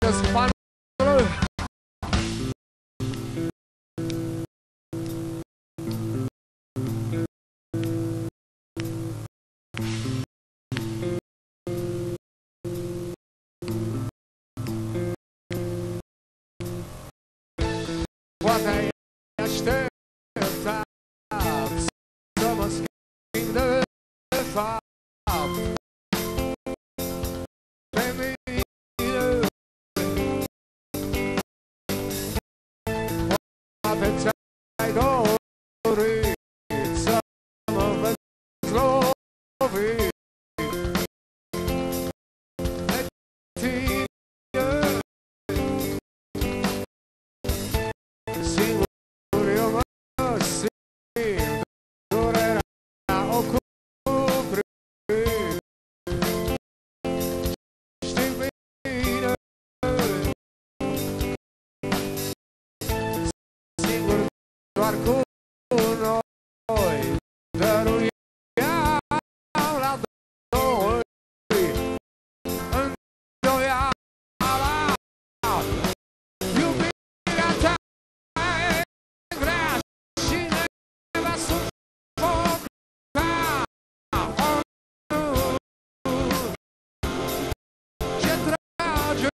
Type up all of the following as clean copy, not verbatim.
Spanul. Poate ai așteptat să mă schimb de fapt. Pe mine poate ți-ai dorit să mă vezi lovit de tine. Singur eu mă simt, durerea o cuprind. Știi bine, singur doar cu noi dăruiam la doi îndoiala. Iubirea ta e grea și ne va sufoca. Oh, nu, ce trage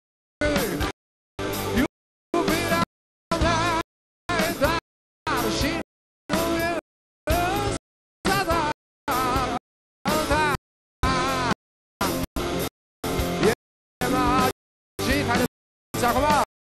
iubirea mea e dar și nu e zadar. E magic, haideți acum!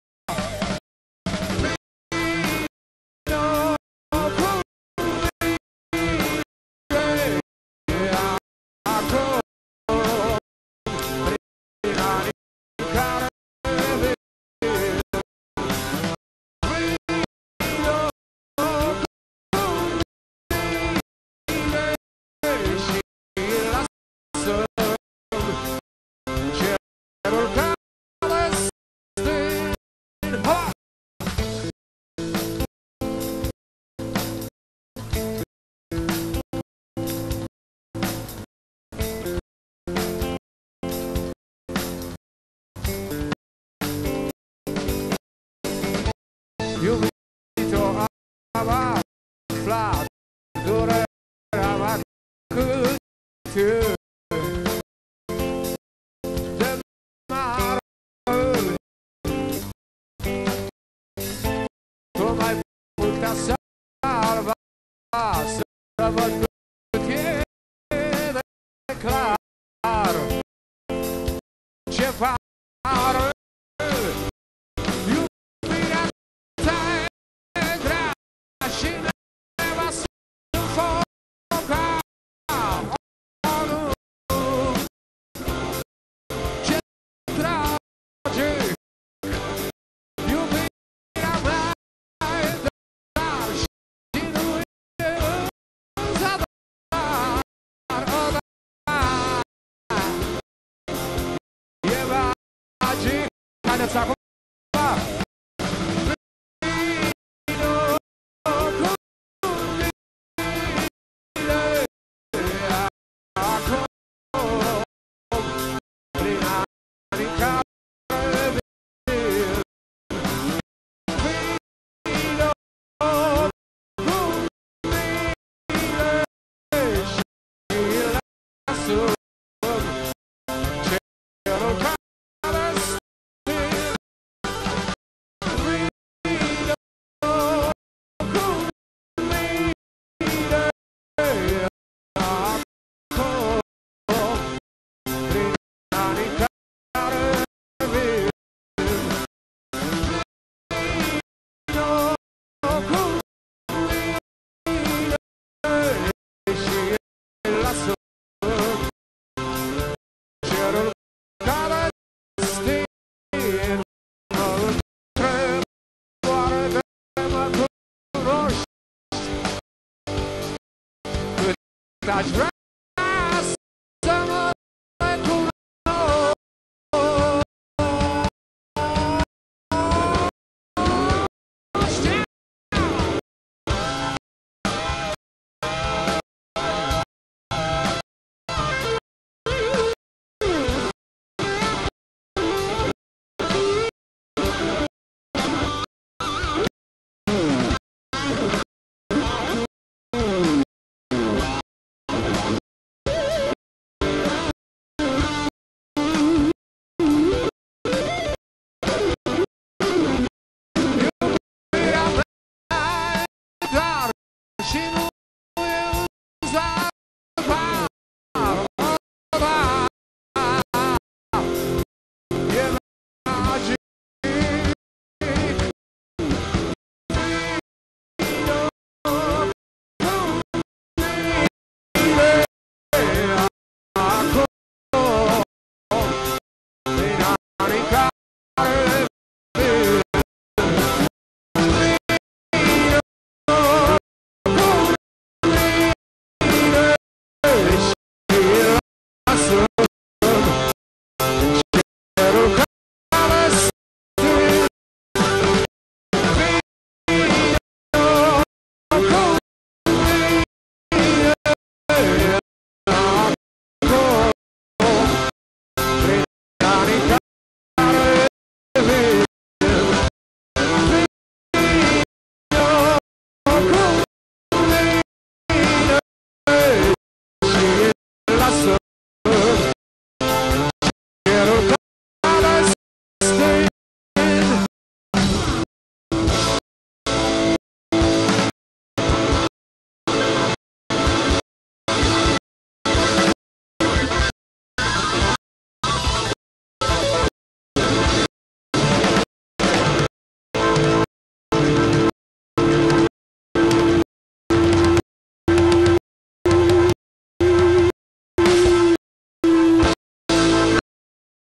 Iubito, am aflat durerea mea cât de mare. Tu m-ai putea salva, să văd cât e de clar ce pare. Iubirea ta e grea și ne va sufoca. Oh, nu, ce tragic. Iubirea mea e dar și nu e zadar. Oh, da. E magic, haideți acum! That's right.